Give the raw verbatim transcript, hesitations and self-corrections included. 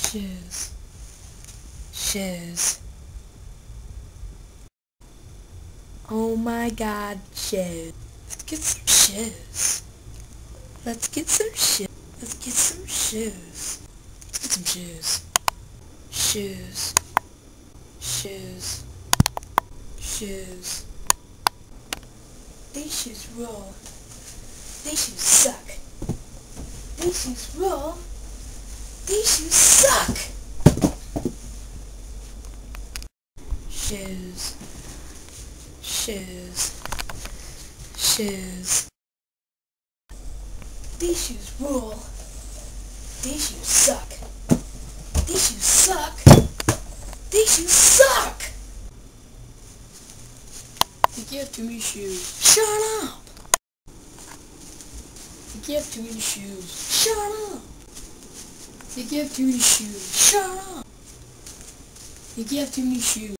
Shoes. Shoes. Oh my god, shoes. Let's get some shoes. Let's get some shoes. Let's get some shoes. Let's get some shoes. Shoes. Shoes. Shoes. These shoes roll. These shoes suck. These shoes roll. These shoes suck. Shoes. Shoes. Shoes. These shoes roll. These shoes suck. These shoes suck. These shoes suck! You give too many shoes. Shut up! You give too many shoes. Shut up! You give too many shoes. Shut up! You give too many shoes.